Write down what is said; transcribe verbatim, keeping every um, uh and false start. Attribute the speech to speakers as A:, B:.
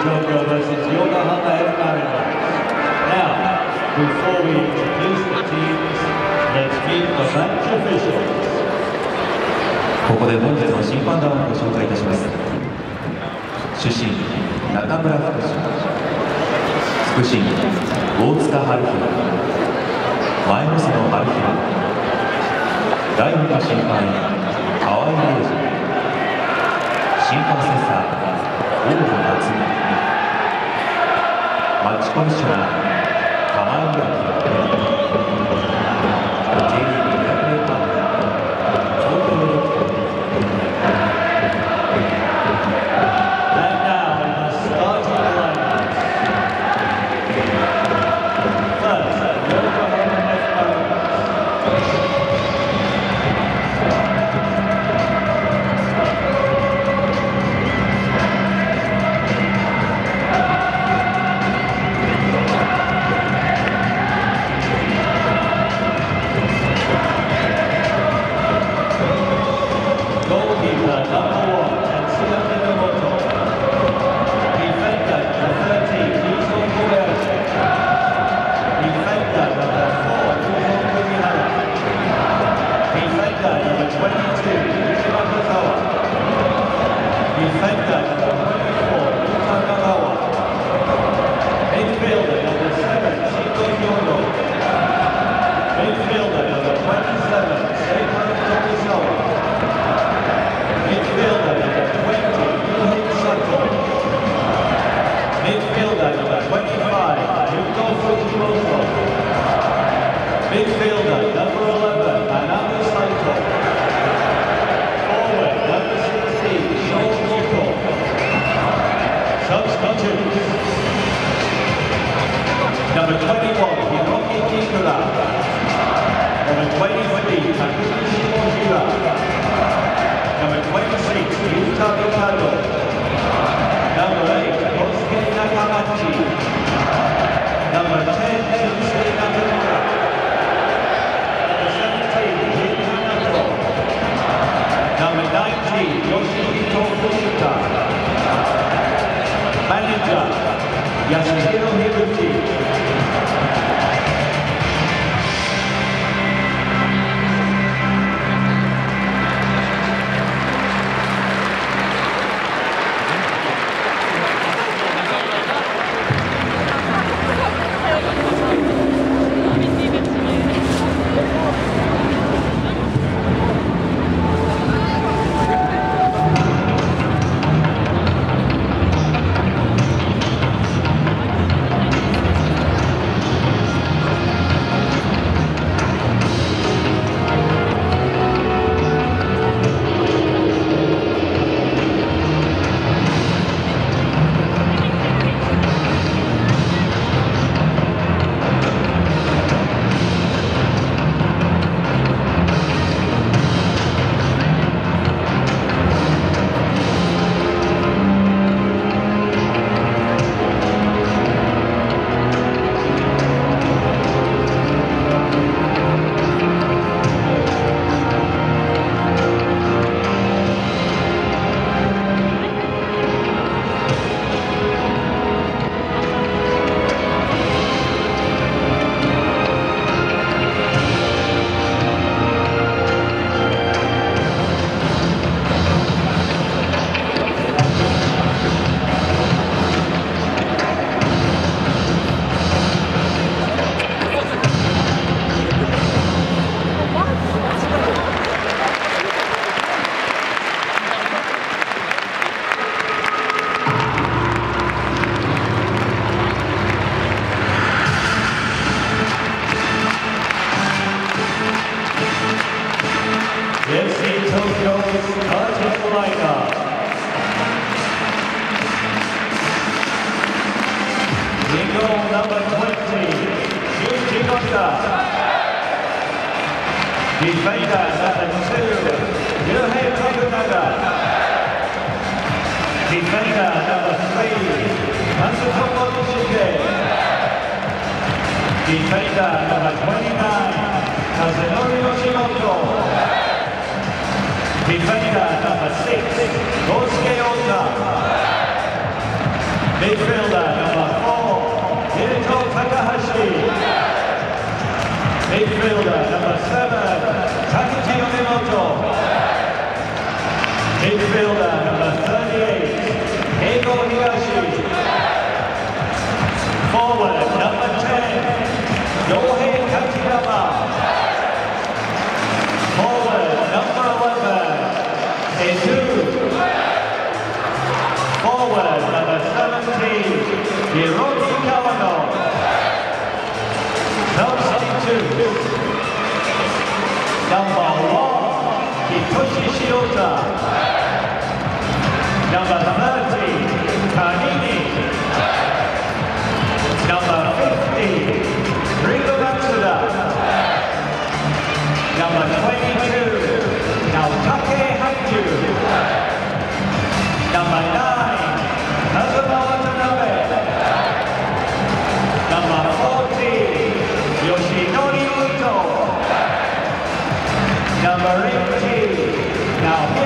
A: Tokyo versus Yokohama F. Mariners. Now, before we introduce the teams, let's meet the match officials.
B: ここで本日の審判団をご紹介いたします。主審中村福士、副審大塚春弘、前野園春弘、第二の審判員河合英二、審判セッサー大野夏美、マッチコミッショナー玉井明、J リーグフェアプレーパートナー東京エレクトロン。
A: Midfielder, number eleven, Ananda Saito. Forward, number sixteen, Sean Loco. Substitutes. Number twenty-one, Hiroki Kimura. Number twenty-three, Takumi Shimohira. Number twenty-six, Yuta Mikado. Number eight, Kosuke Nakamachi. Number ten, Shinsuke Nakamura. Number nineteen, Yoshihito Fukuta. Manager, Yasuhiro Higuchi. Number twenty, Yuji Honda. Defender number two, Ryohei Tokunaga. Defender number three, Matsutomo Ishige. Defender number twenty-nine, Kazunori Yoshimoto. Defender number six, Kosuke Ota. Midfielder number four, Hiroto Takahashi. Midfielder number seven, Takuchi Yonemoto. Midfielder number thirty-eight, Eigo Higashi. Forward number ten, Yohei Kachiyama. Forward number eleven, Ezu. Forward number seventeen, Hiroki Kawano. Substitute. Number one, Hitoshi Shiota. Number thirty, Kanini. Number fifty, Rigo Matsuda. Number twenty-two, Naotake Haiku. Number nine, Kazuma Watanabe. Number forty, Yoshinori Uto. Number eighteen, now